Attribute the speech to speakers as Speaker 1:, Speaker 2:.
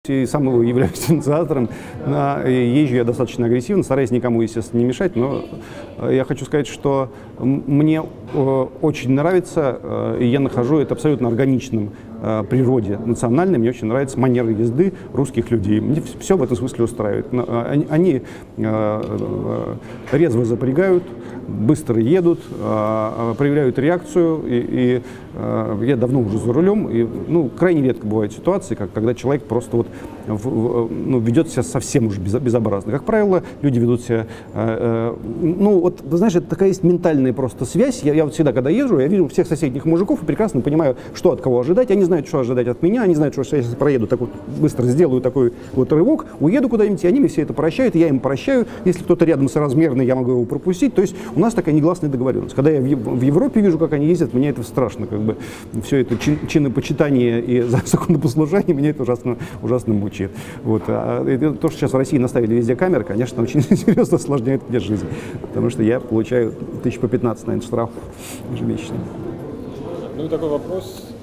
Speaker 1: И сам являюсь инициатором. Езжу я достаточно агрессивно, стараюсь никому, естественно, не мешать, но я хочу сказать, что мне очень нравится, и я нахожу это абсолютно органичным природе национальной, мне очень нравится манера езды русских людей. Мне все в этом смысле устраивает. Они резво запрягают, быстро едут, проявляют реакцию, и я давно уже за рулем, и крайне редко бывают ситуации, когда человек просто ведет себя совсем уж безобразно. Как правило, люди ведут себя, вы знаешь, это такая есть ментальная просто связь. Я вот всегда, когда езжу, я вижу всех соседних мужиков и прекрасно понимаю, что от кого ожидать. Они знают, что ожидать от меня, они знают, что я сейчас проеду, так вот быстро сделаю такой вот рывок, уеду куда-нибудь, и они мне все это прощают, и я им прощаю. Если кто-то рядом соразмерный, я могу его пропустить. То есть у нас такая негласная договоренность. Когда я в Европе вижу, как они ездят, мне это страшно, все это чинопочитание и законопослушание, меня это ужасно мучает. Вот. То, что сейчас в России наставили везде камеры, конечно, очень серьезно осложняет мне жизнь, потому что я получаю 1000 по 15, наверное, штраф ежемесячно.
Speaker 2: Ну и такой вопрос.